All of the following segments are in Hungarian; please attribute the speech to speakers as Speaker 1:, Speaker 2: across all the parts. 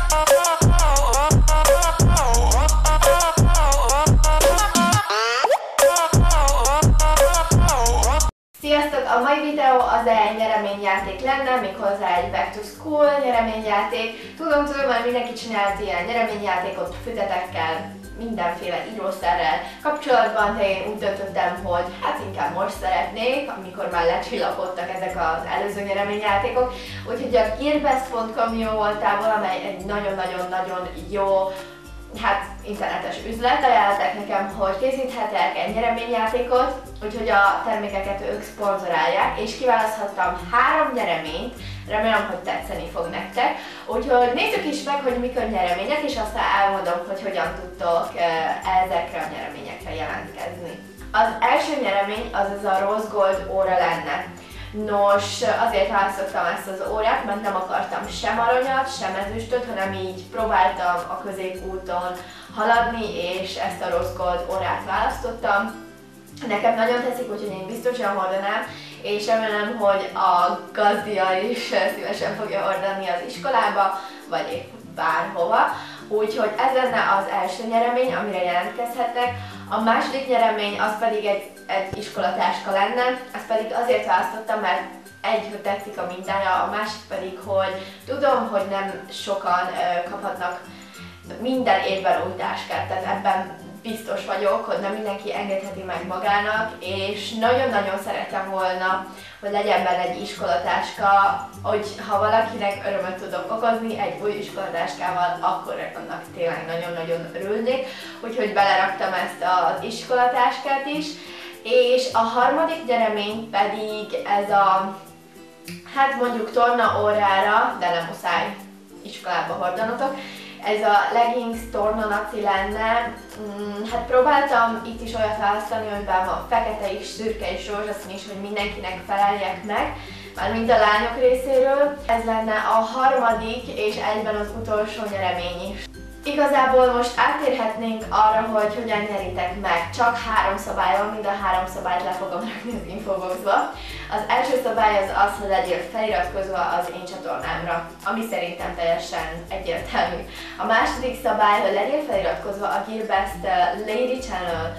Speaker 1: Sziasztok! A mai videó az egy nyereményjáték lenne, méghozzá egy Back to School nyereményjáték. Tudom, már mindenki csinált ilyen nyereményjátékot füzetekkel, mindenféle írószerrel kapcsolatban, de én úgy döntöttem, hogy hát inkább most szeretnék, amikor már lecsillapodtak ezek az előző nyereményjátékok. Úgyhogy a gearbest.com jó voltából, amely egy nagyon-nagyon-nagyon jó internetes üzlet, ajánlották nekem, hogy készíthetek egy nyereményjátékot, úgyhogy a termékeket ők szponzorálják, és kiválaszthattam 3 nyereményt, remélem, hogy tetszeni fog nektek. Úgyhogy nézzük is meg, hogy mik a nyeremények, és aztán elmondom, hogy hogyan tudtok ezekre a nyereményekre jelentkezni. Az első nyeremény az a Rose Gold óra lenne. Nos, azért választottam ezt az órát, mert nem akartam sem aranyat, sem ezüstöt, hanem így próbáltam a középúton haladni, és ezt a Rose Gold órát választottam. Nekem nagyon tetszik, úgyhogy én biztosan hordanám, és remélem, hogy a gazdia is szívesen fogja hordani az iskolába, vagy épp bárhova. Úgyhogy ez lenne az első nyeremény, amire jelentkezhetnek. A második nyeremény az pedig egy iskolatáska lenne, ezt pedig azért választottam, mert hogy tetszik a mintája, a másik pedig, hogy tudom, hogy nem sokan kaphatnak minden évben új táskát, tehát ebben biztos vagyok, hogy nem mindenki engedheti meg magának, és nagyon-nagyon szerettem volna, hogy legyen benne egy iskolatáska, hogy ha valakinek örömet tudok okozni egy új iskolatáskával, akkor annak tényleg nagyon-nagyon örülnék. Úgyhogy beleraktam ezt az iskolatáskát is, és a harmadik nyeremény pedig ez a, mondjuk torna órára, de nem muszáj iskolába hordanotok, ez a leggings torna naci lenne. Próbáltam itt is olyat választani, amiben van fekete is, szürke és rózsaszín is, hogy mindenkinek feleljek meg, mármint a lányok részéről. Ez lenne a harmadik és egyben az utolsó nyeremény is. Igazából most áttérhetnénk arra, hogy hogyan nyeritek meg. Csak 3 szabály van, mind a 3 szabályt le fogom rakni az infoboxba. Az első szabály az, hogy legyél feliratkozva az én csatornámra, ami szerintem teljesen egyértelmű. A második szabály, hogy legyél feliratkozva a Gearbest Lady Channel,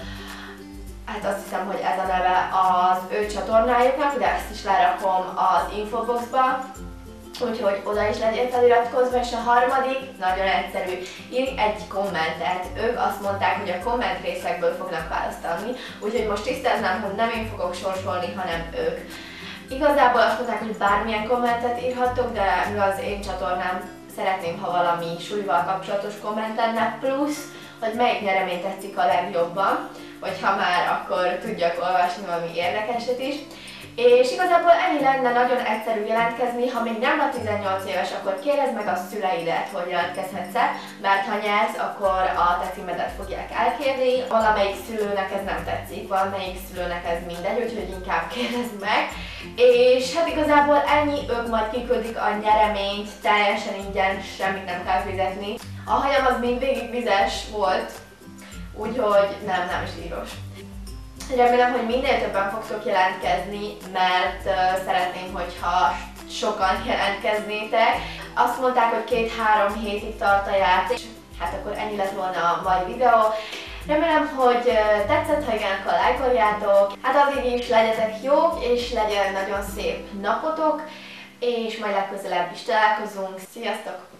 Speaker 1: azt hiszem, hogy ez a neve az ő csatornájuknak, de ezt is lerakom az infoboxba. Úgyhogy oda is legyél feliratkozva, és a harmadik, nagyon egyszerű, írj egy kommentet. Ők azt mondták, hogy a komment részekből fognak választani, úgyhogy most tisztáznám, hogy nem én fogok sorsolni, hanem ők. Igazából azt mondták, hogy bármilyen kommentet írhattok, de mivel az én csatornám szeretném, ha valami súlyval kapcsolatos komment lenne, plusz, hogy melyik nyeremény tetszik a legjobban, vagy ha már, akkor tudjak olvasni valami érdekeset is. És igazából ennyi lenne, nagyon egyszerű jelentkezni, ha még nem vagy 18 éves, akkor kérdezd meg a szüleidet, hogy jelentkezhetsz, mert ha nyersz, akkor a te címedet fogják elkérni. Valamelyik szülőnek ez nem tetszik, valamelyik szülőnek ez mindegy, úgyhogy inkább kérdezd meg. És igazából ennyi, ők majd kiküldik a nyereményt, teljesen ingyen, semmit nem kell fizetni. A hajam az mindvégig vizes volt, úgyhogy nem zsíros. Remélem, hogy minél többen fogtok jelentkezni, mert szeretném, hogyha sokan jelentkeznétek. Azt mondták, hogy 2-3 hétig tart a játék, akkor ennyi lett volna a mai videó. Remélem, hogy tetszett, ha igen, akkor lájkoljátok. Addig is legyetek jók, és legyen nagyon szép napotok, és majd legközelebb is találkozunk. Sziasztok!